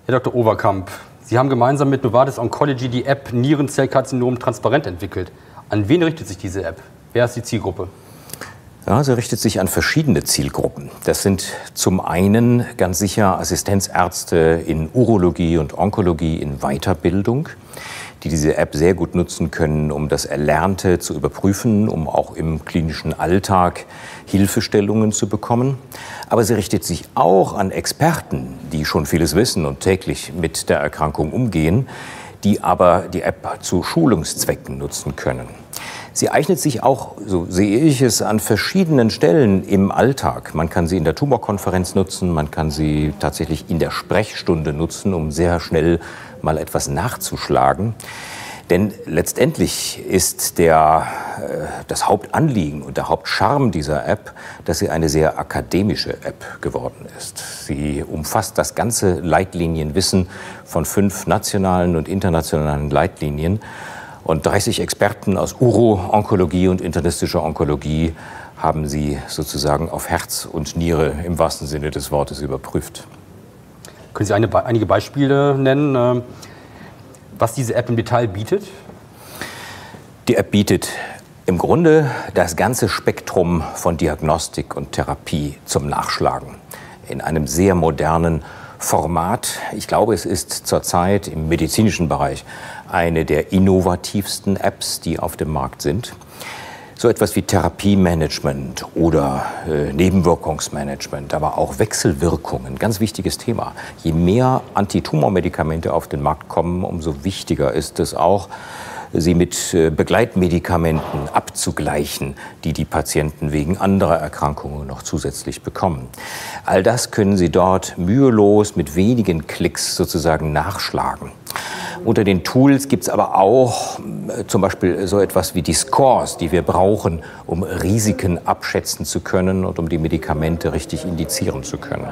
Herr Dr. Overkamp, Sie haben gemeinsam mit Novartis Oncology die App Nierenzellkarzinom transparent entwickelt. An wen richtet sich diese App? Wer ist die Zielgruppe? Ja, sie richtet sich an verschiedene Zielgruppen. Das sind zum einen ganz sicher Assistenzärzte in Urologie und Onkologie in Weiterbildung, die diese App sehr gut nutzen können, um das Erlernte zu überprüfen, um auch im klinischen Alltag Hilfestellungen zu bekommen. Aber sie richtet sich auch an Experten, die schon vieles wissen und täglich mit der Erkrankung umgehen, die aber die App zu Schulungszwecken nutzen können. Sie eignet sich auch, so sehe ich es, an verschiedenen Stellen im Alltag. Man kann sie in der Tumorkonferenz nutzen, man kann sie tatsächlich in der Sprechstunde nutzen, um sehr schnell mal etwas nachzuschlagen. Denn letztendlich ist das Hauptanliegen und der Hauptcharme dieser App, dass sie eine sehr akademische App geworden ist. Sie umfasst das ganze Leitlinienwissen von 5 nationalen und internationalen Leitlinien. Und 30 Experten aus Uro-Onkologie und internistischer Onkologie haben sie sozusagen auf Herz und Niere im wahrsten Sinne des Wortes überprüft. Können Sie einige Beispiele nennen, was diese App im Detail bietet? Die App bietet im Grunde das ganze Spektrum von Diagnostik und Therapie zum Nachschlagen in einem sehr modernen Format. Ich glaube, es ist zurzeit im medizinischen Bereich eine der innovativsten Apps, die auf dem Markt sind. So etwas wie Therapiemanagement oder Nebenwirkungsmanagement, aber auch Wechselwirkungen, ganz wichtiges Thema. Je mehr Antitumormedikamente auf den Markt kommen, umso wichtiger ist es auch, sie mit Begleitmedikamenten abzugleichen, die die Patienten wegen anderer Erkrankungen noch zusätzlich bekommen. All das können Sie dort mühelos mit wenigen Klicks sozusagen nachschlagen. Unter den Tools gibt es aber auch zum Beispiel so etwas wie die Scores, die wir brauchen, um Risiken abschätzen zu können und um die Medikamente richtig indizieren zu können.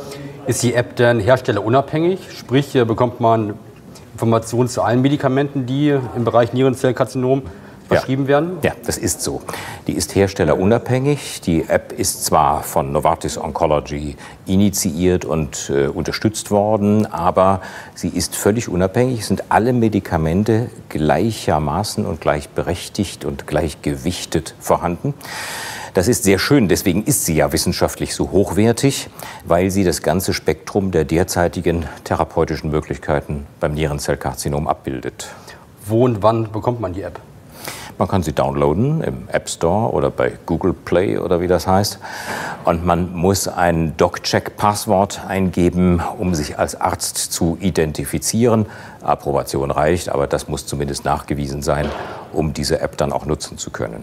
Ist die App denn herstellerunabhängig? Sprich, bekommt man Informationen zu allen Medikamenten, die im Bereich Nierenzellkarzinom verschrieben werden? Ja, das ist so. Die ist herstellerunabhängig. Die App ist zwar von Novartis Oncology initiiert und unterstützt worden, aber sie ist völlig unabhängig. Es sind alle Medikamente gleichermaßen und gleichberechtigt und gleichgewichtet vorhanden. Das ist sehr schön, deswegen ist sie ja wissenschaftlich so hochwertig, weil sie das ganze Spektrum der derzeitigen therapeutischen Möglichkeiten beim Nierenzellkarzinom abbildet. Wo und wann bekommt man die App? Man kann sie downloaden im App Store oder bei Google Play oder wie das heißt. Und man muss ein DocCheck-Passwort eingeben, um sich als Arzt zu identifizieren. Approbation reicht, aber das muss zumindest nachgewiesen sein, um diese App dann auch nutzen zu können.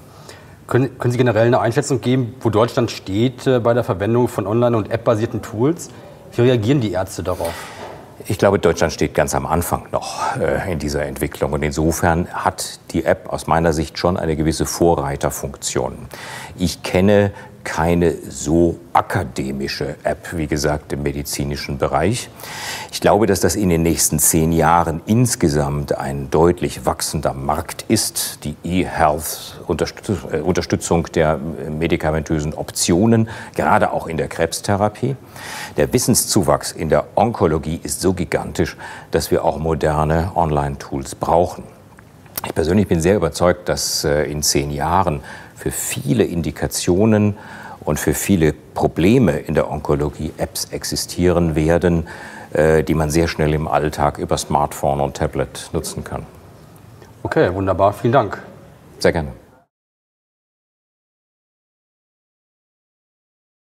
Können Sie generell eine Einschätzung geben, wo Deutschland steht bei der Verwendung von online- und App-basierten Tools? Wie reagieren die Ärzte darauf? Ich glaube, Deutschland steht ganz am Anfang noch in dieser Entwicklung. Und insofern hat die App aus meiner Sicht schon eine gewisse Vorreiterfunktion. Ich kenne keine so akademische App, wie gesagt, im medizinischen Bereich. Ich glaube, dass das in den nächsten 10 Jahren insgesamt ein deutlich wachsender Markt ist. Die E-Health, Unterstützung der medikamentösen Optionen, gerade auch in der Krebstherapie. Der Wissenszuwachs in der Onkologie ist so gigantisch, dass wir auch moderne Online-Tools brauchen. Ich persönlich bin sehr überzeugt, dass in 10 Jahren für viele Indikationen und für viele Probleme in der Onkologie Apps existieren werden, die man sehr schnell im Alltag über Smartphone und Tablet nutzen kann. Okay, wunderbar. Vielen Dank. Sehr gerne.